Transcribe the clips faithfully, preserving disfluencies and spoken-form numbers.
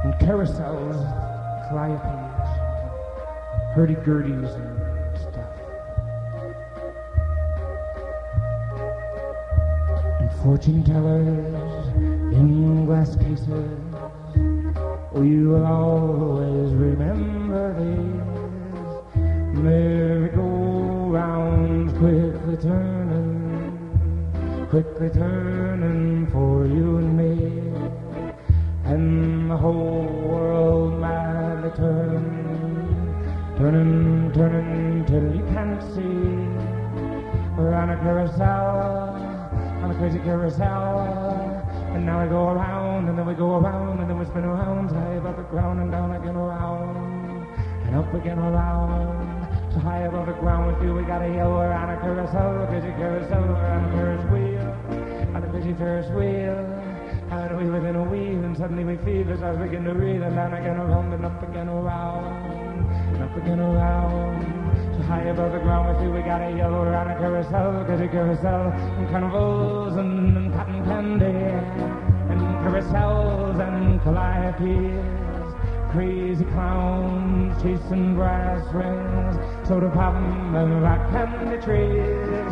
and carousels, calliopes, hurdy-gurdies and stuff. And fortune tellers in glass cases. Oh, you will always remember these merry-go-rounds quickly turning, quickly turning for you and me. And the whole world madly turning, turning, turning till you can't see. We're on a carousel, on a crazy carousel. And now we go around, and then we go around, and then we spin around, high above the ground, and down again around, and up again around. So high above the ground with you, we gotta yell, we're on a carousel, a crazy carousel, we're on a Ferris wheel, on a crazy Ferris wheel. And we within a wheel, and suddenly we feel as I begin to reel, and down again around, and up again around, and up again around. So high above the ground with you, we gotta yell, we're on a carousel, crazy carousel, and carnivals and, and cotton candy, and carousels and calliopes, crazy clowns chasing brass rings, soda pop and rock candy trees,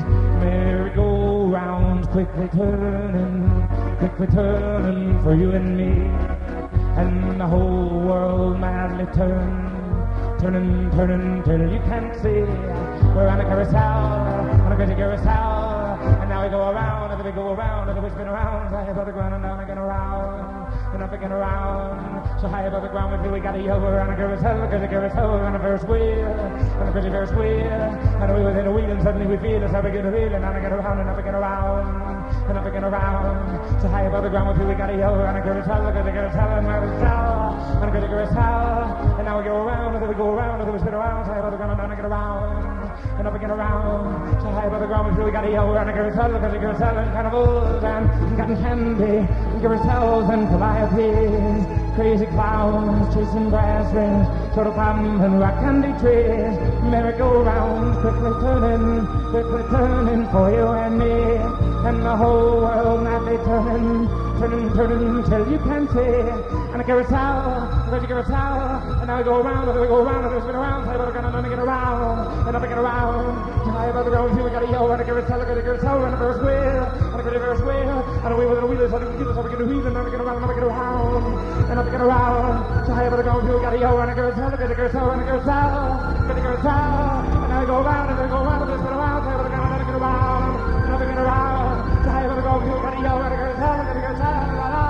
merry-go-rounds quickly turning, quickly turning for you and me, and the whole world madly turns, turning, turning till you can't see. We're on a carousel, on a crazy carousel, and now we go around, and then we go around, and then we spin around, high above the ground and down again around, and up again around. So high above the ground with you, we gotta yell, we're on a carousel, a crazy carousel, we're on a Ferris wheel, on a crazy Ferris wheel, and we within a wheel, and suddenly we feel as I begin to reel, and down again around, and up again around, and up again around. So high above the ground with you, we gotta yell, we're on a carousel, a crazy carousel, and carousel, on a crazy carousel, and now we go around, and then we go around, and then we spin around, so high above the ground, and down again around, and up again around. So high above the ground with you, we gotta yell, we're on a carousel, a crazy carousel, and carnivals, and cotton candy, and carousels, and calliopes, crazy clowns chasing brass rings, soda pop and rock candy trees, merry-go-rounds quickly turning, quickly turning for you and me, and the whole world madly turning, turning, turning till you can't see. And a carousel, a crazy carousel, and now we go around, and we go around, and we spin around, high above the ground, and then we get around, and up and get around. So high above the ground, we gotta yell, and a carousel, a crazy carousel, and a Ferris wheel, and a crazy Ferris wheel, and a wheel with a wheel, so we can do this, so we can do wheel, and then we get around, and we get around, and up and get around. So high above the ground, we gotta yell, and a carousel, a crazy carousel, and a carousel, crazy carousel, and now we go around, and we go around, and we spin around, high above the ground, and we get around, and up and get around. So high above the ground, we gotta yell, and a carousel, a crazy carousel, la la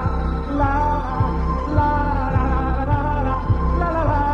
la la la la la la la.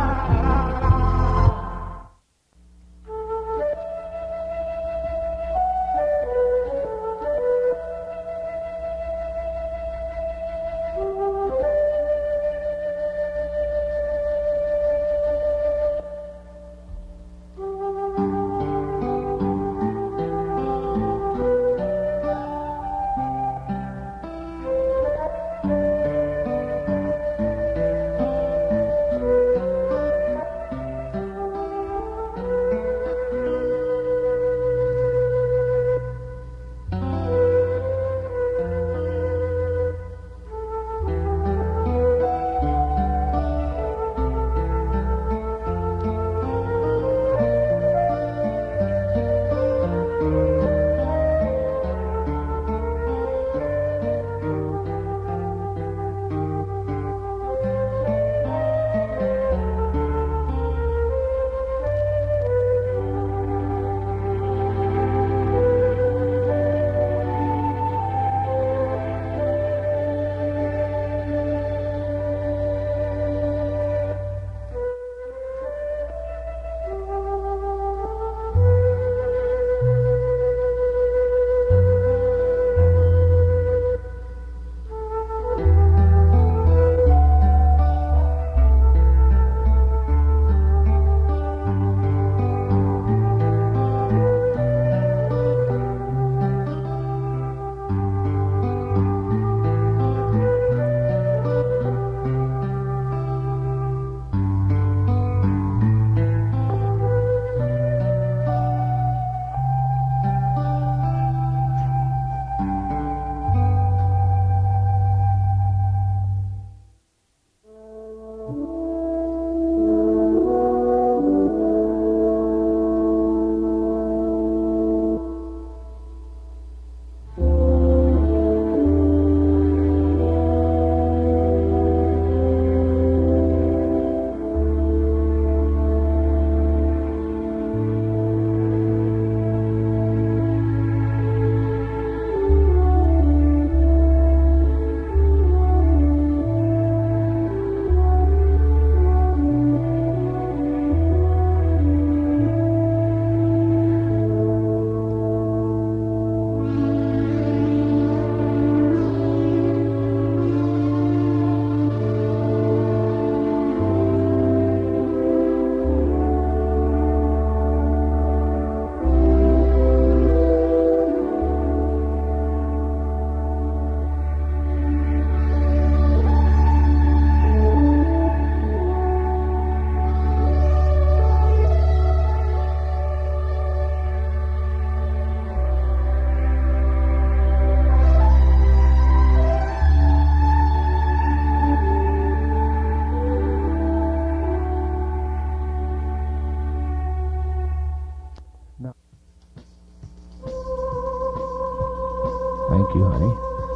Thank you, honey.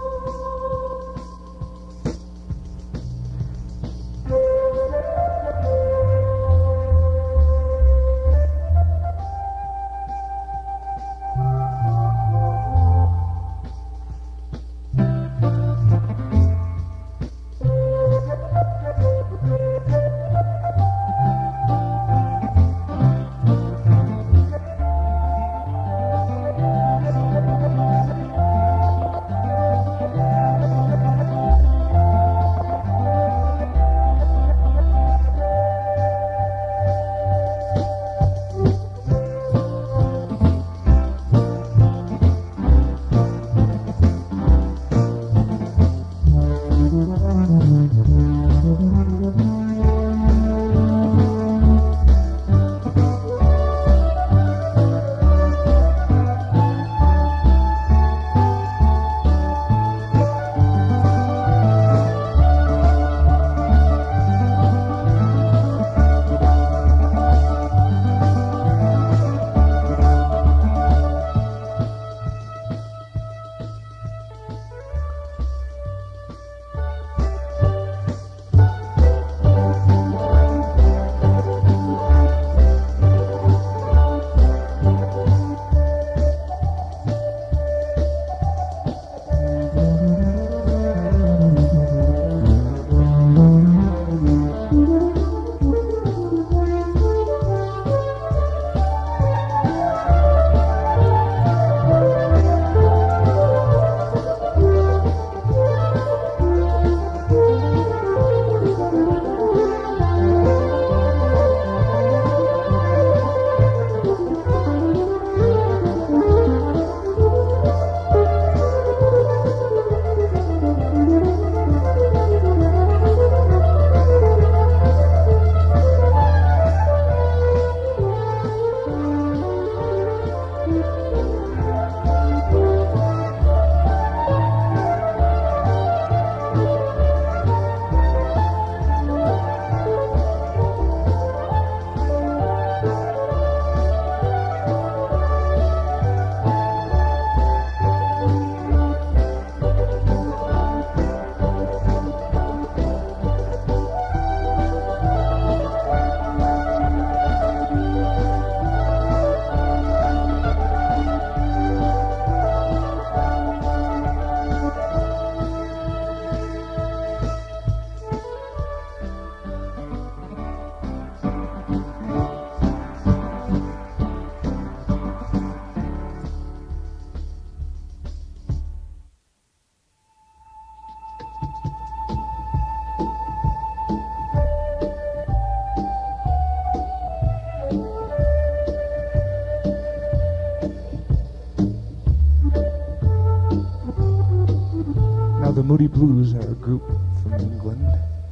The Moody Blues are a group from England,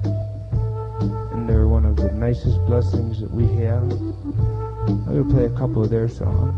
and they're one of the nicest blessings that we have. I'm going to play a couple of their songs.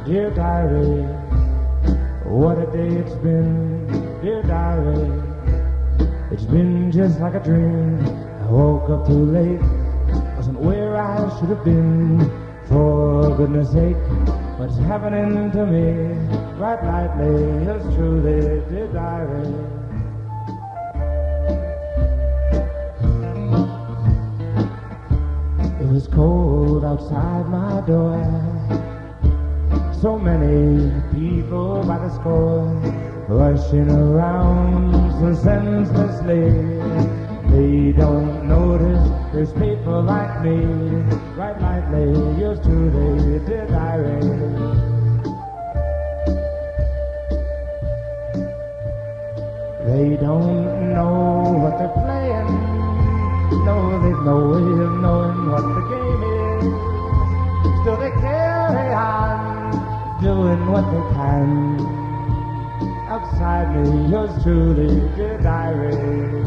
dear diary, what a day it's been, dear diary. It's been just like a dream. I woke up too late, wasn't where I should have been. For goodness sake, what's happening to me? Right lightly, yours truly, dear diary. It was cold outside my door. So many people by the score, rushing around so senselessly. They don't notice there's people like me. Right lightly, yours truly, dear diary. They don't know what they're playing. No, they've no way of knowing what the game is. Still they carry on, doing what they can. Outside me, yours truly, dear diary.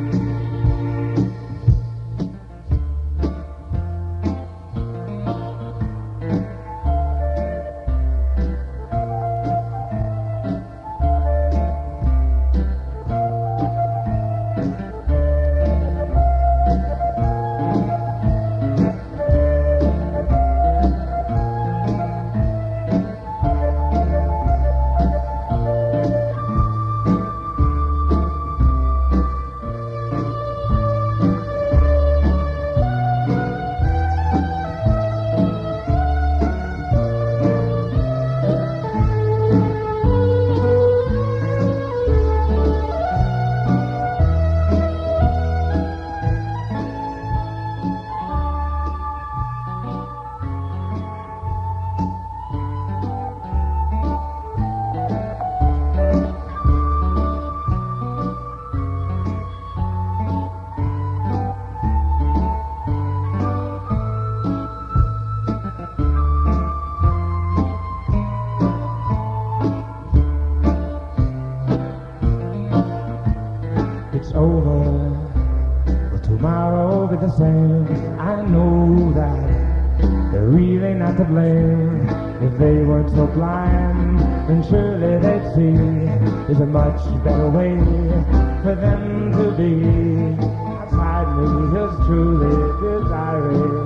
I know that they're really not to blame. If they weren't so blind, then surely they'd see there's a much better way for them to be. Outside me, yours truly, dear diary.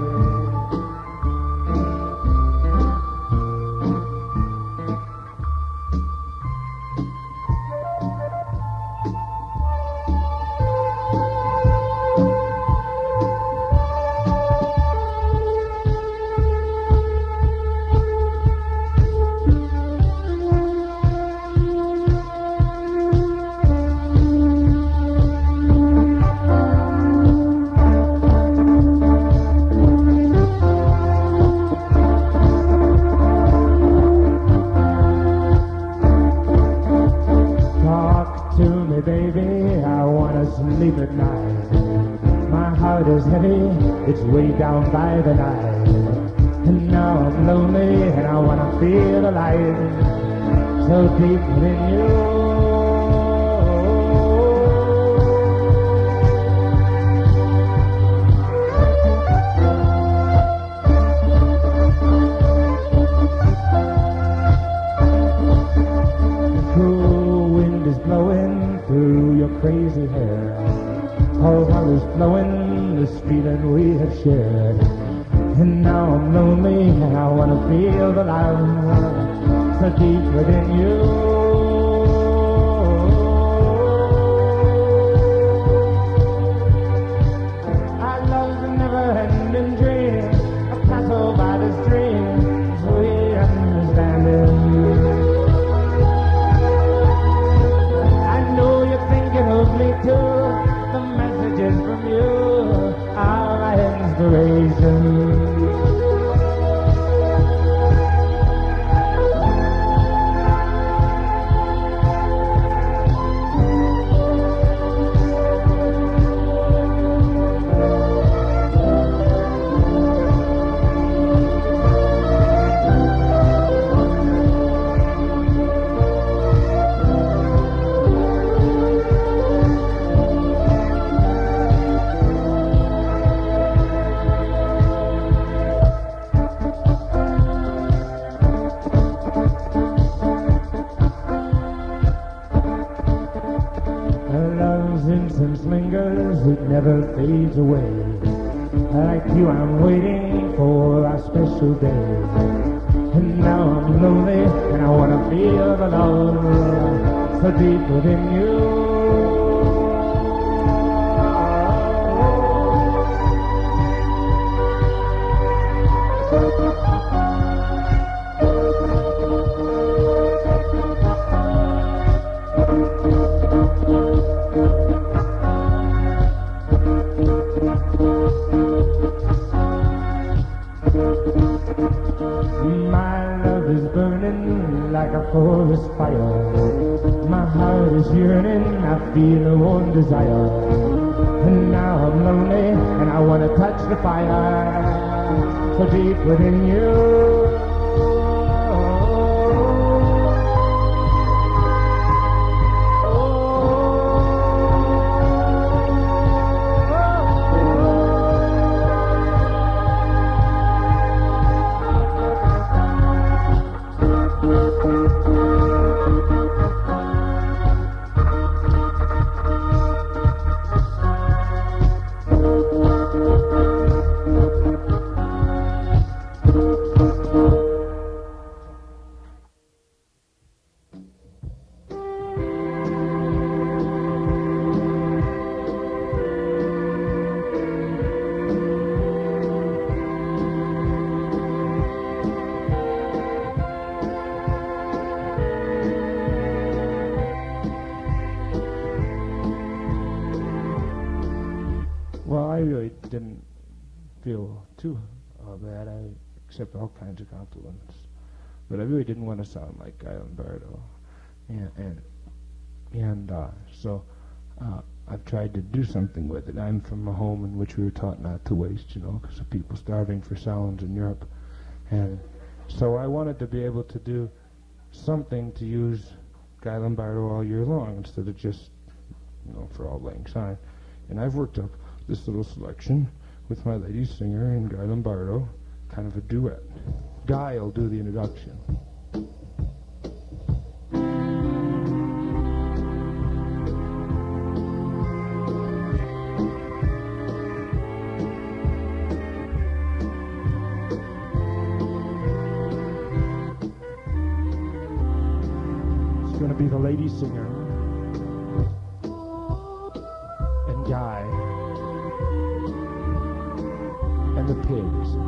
It's way down by the night, and now I'm lonely and I wanna feel alive, so deep within you. The cool wind is blowing through your crazy hair. All while is flowing this feeling we have shared. And now I'm lonely and I want to feel the love so deep within you. Our love's a never-ending dream, a castle by the stream, so we understand it. I know you're thinking of me too. The messages from you are my inspiration. never fades away. Like you, I'm waiting for a special day. And now I'm lonely, and I wanna feel the love so deep within you. Like a forest fire, my heart is yearning, I feel a warm desire. And now I'm lonely, and I want to touch the fire so deep within you. Didn't feel too uh, bad. I accept all kinds of compliments, but I really didn't want to sound like Guy Lombardo, and and, and uh, so uh, I've tried to do something with it. I'm from a home in which we were taught not to waste, you know, because of people starving for sounds in Europe, and so I wanted to be able to do something to use Guy Lombardo all year long instead of just, you know, for Auld Lang Syne, and I've worked up this little selection with my lady singer and Guy Lombardo, kind of a duet. Guy will do the introduction. It's going to be the lady singer and Guy and the pigs.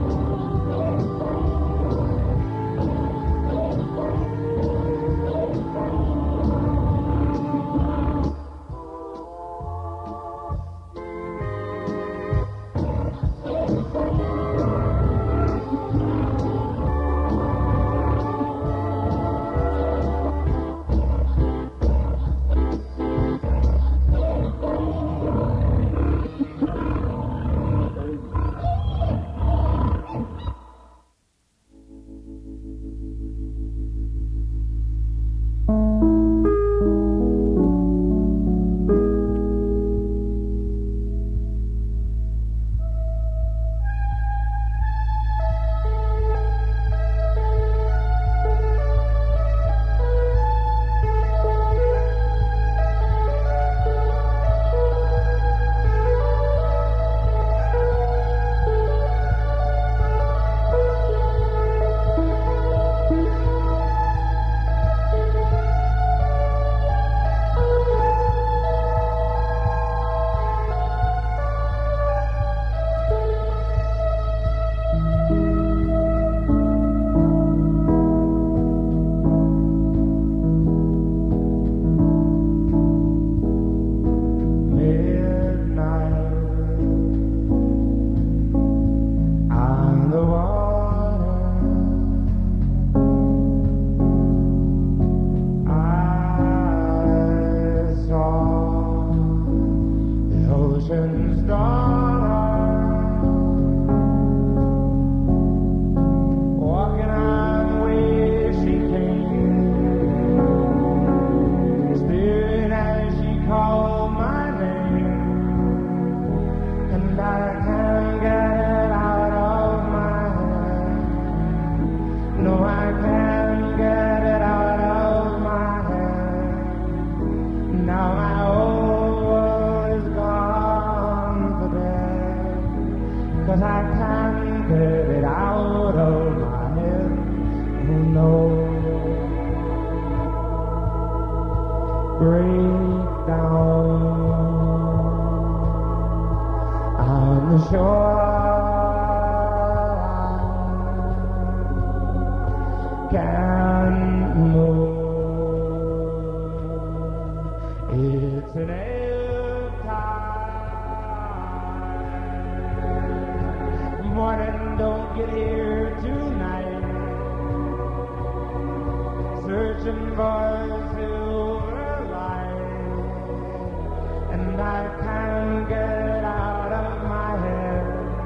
can move. It's an ebb tide. Morning don't get here tonight. Searching for silver light, and I can't get it out of my head.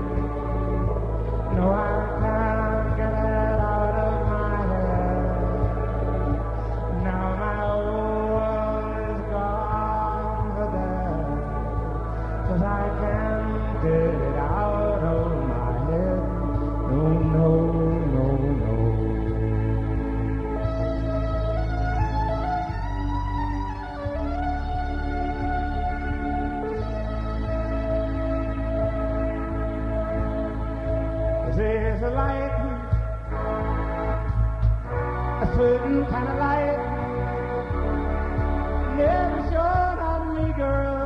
No, I can't get it out of my head. Now my whole world is gone for that, 'cause I can't get it out of my head. No, no, no, no. There's a light, a certain kind of light, never shone on me, girl.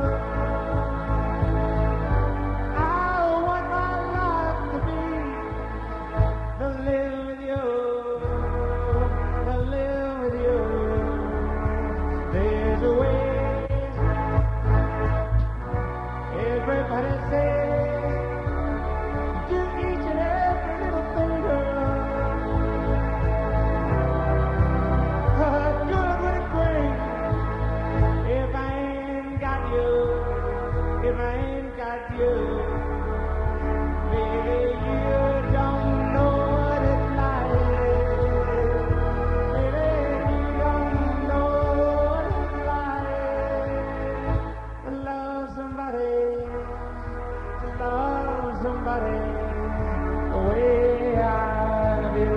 I want my life to be to live with you, to live with you. There's a way, everybody says. If I ain't got you, baby, you don't know what it's like. Baby, you don't know what it's like to love somebody, to love somebody the way I do.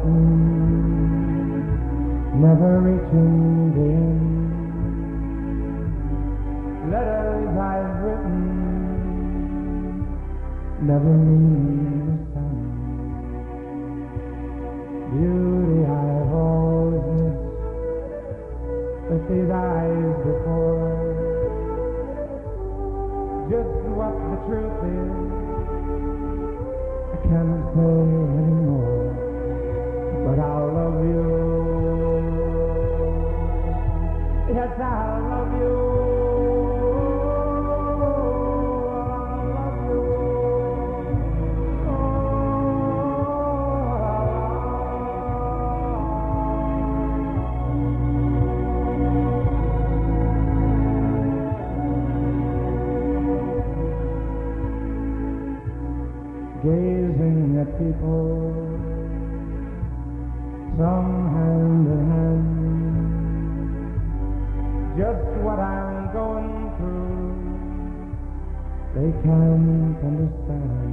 written, never reaching the end. Letters I've written, never mean the sun. Beauty I've always missed with these eyes before. Just what the truth is, I can't say anymore, but I'll love you. Yes, I'll love you. Gazing at people, some hand in hand, just what I'm going through, they can't understand.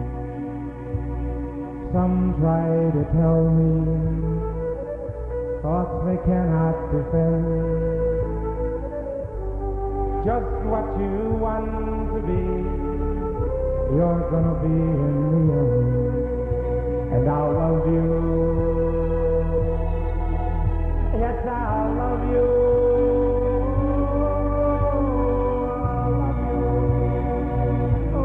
Some try to tell me thoughts they cannot defend, just what you want to be, you're gonna be in the end, and I'll love you. Yes, I'll love you. I'll love you. Oh,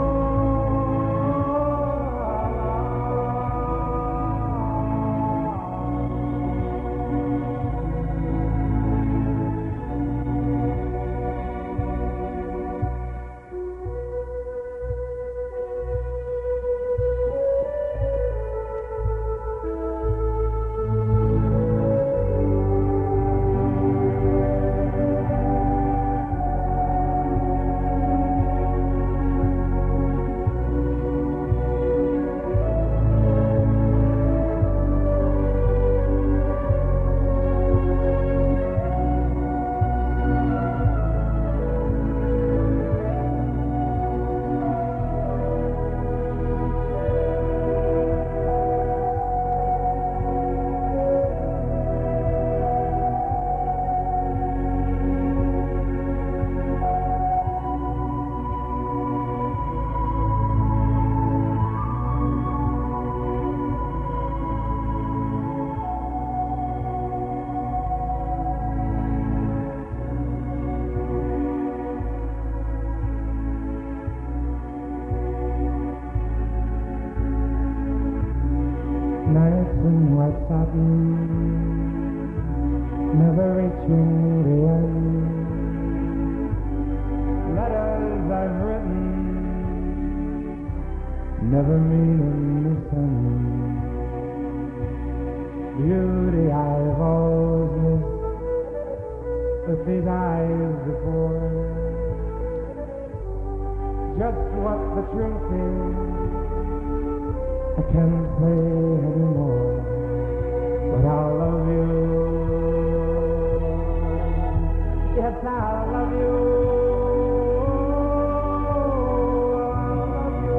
nights in white satin, never reaching the end. Letters I've written, never meaning the sun. Beauty I've always missed with these eyes before. Just what the truth is, I can't say anymore, but I'll love you. Yes, I'll love you. I'll love you.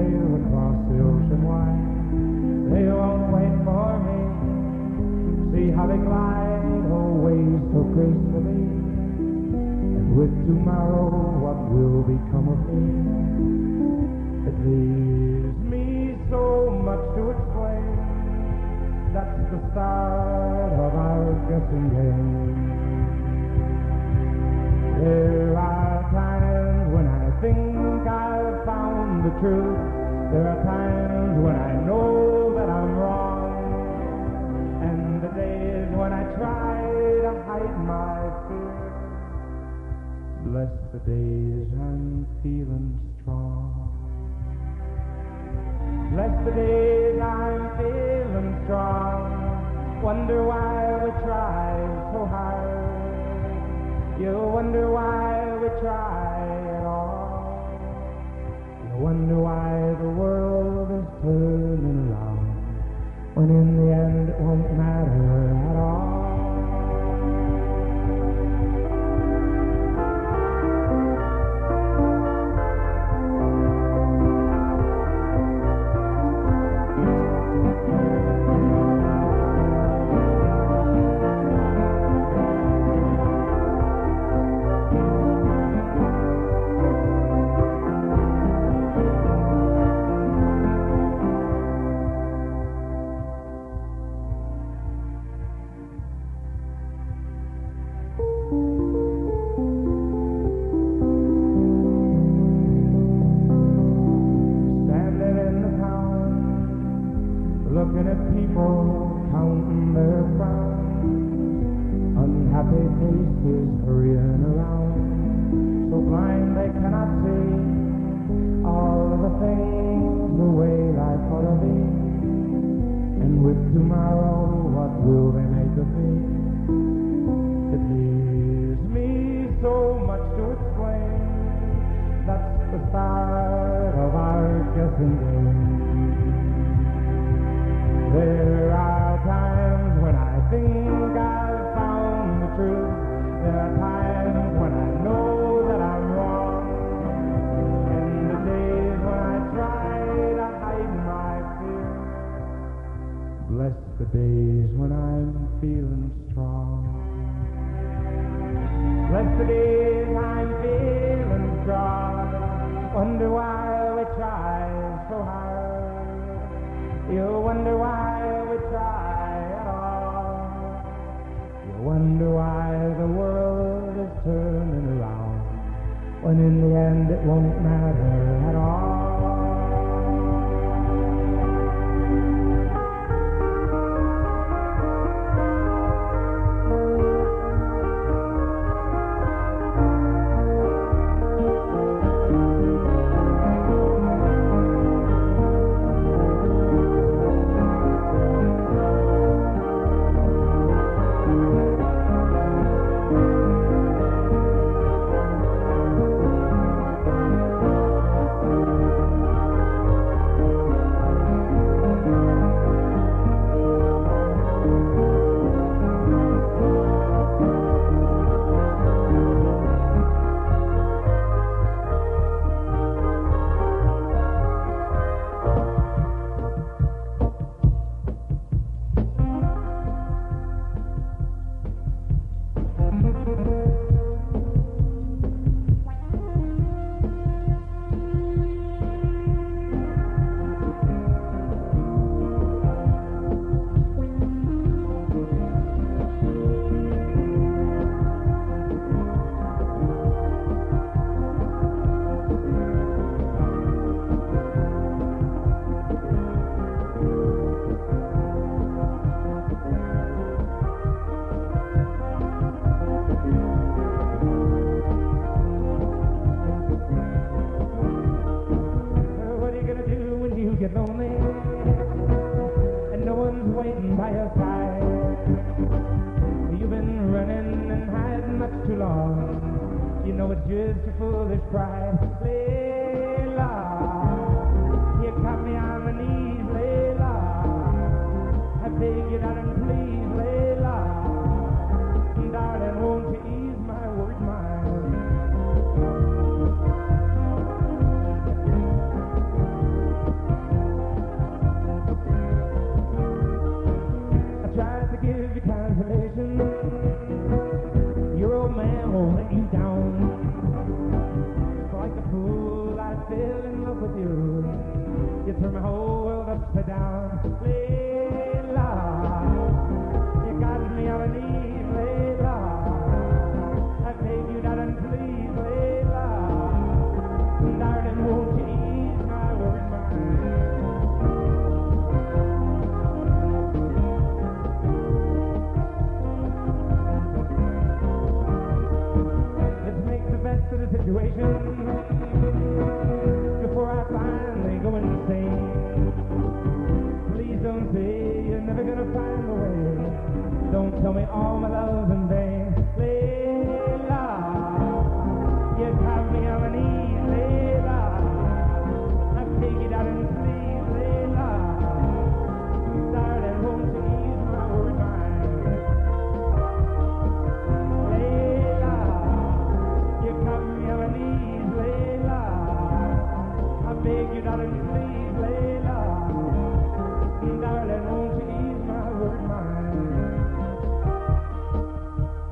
sail across the ocean wide. They won't wait for me. See how they glide away so gracefully. And with tomorrow, what will become of me? It leaves me so much to explain. That's the start of our guessing game. There are times when I think I've found the truth. There are times when I know that I'm wrong. And the days when I try to hide my fear. Bless the days I'm feeling strong. Bless the days I'm feeling strong. Wonder why we try so hard. You wonder why we try at all. You wonder why the world is turning around, when in the end it won't matter at all. upside down. Layla, you got me on my knees, Layla. I beg you, darling, please, Layla. Darling, won't you ease my worried mind? Let's make the best of the situation before I finally go insane. Please don't say you're never gonna find a way. Don't tell me all my love's in vain. Layla, you got me on my knees, Layla. I take it out and please, Layla. Darling, won't you ease my worried mind? Layla, you got me on my knees, Layla. I beg you, darling, please, Layla. Darling, won't you ease my worried mind?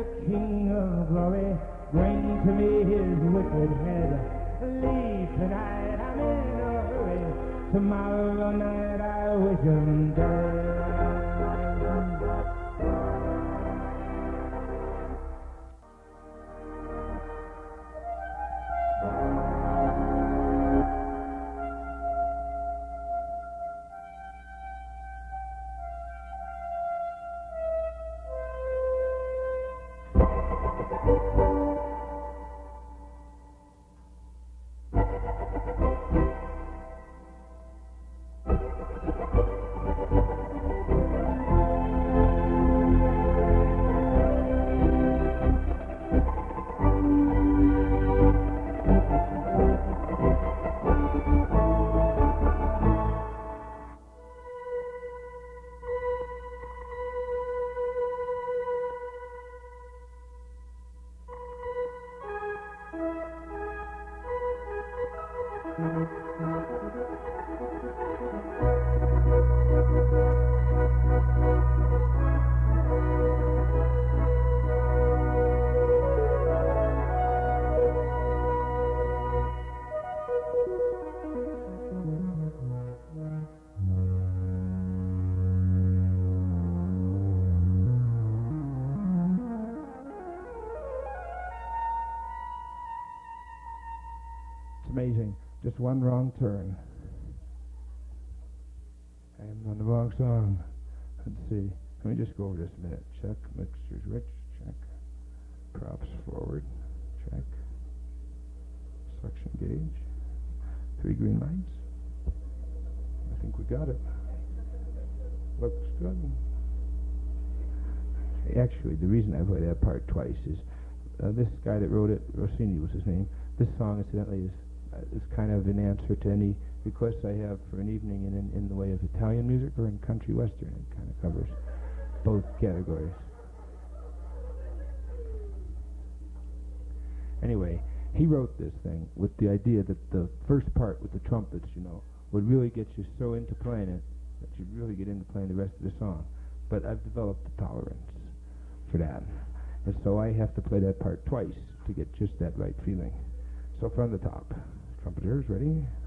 King of glory, bring to me his wicked head. Leave tonight, I'm in a hurry. Tomorrow night I wish him dead. Amazing. Just one wrong turn. I am on the wrong song. Let's see. Let me just go over this a minute. Check. Mixtures rich. Check. Props forward. Check. Suction gauge. Three green lights. I think we got it. Looks good. Actually, the reason I play that part twice is uh, this guy that wrote it, Rossini was his name. This song, incidentally, is is kind of an answer to any requests I have for an evening in, in, in the way of Italian music or in country western. It kind of covers both categories. Anyway, he wrote this thing with the idea that the first part with the trumpets, you know, would really get you so into playing it that you'd really get into playing the rest of the song. But I've developed the tolerance for that. And so I have to play that part twice to get just that right feeling. So from the top. Trumpeters, ready?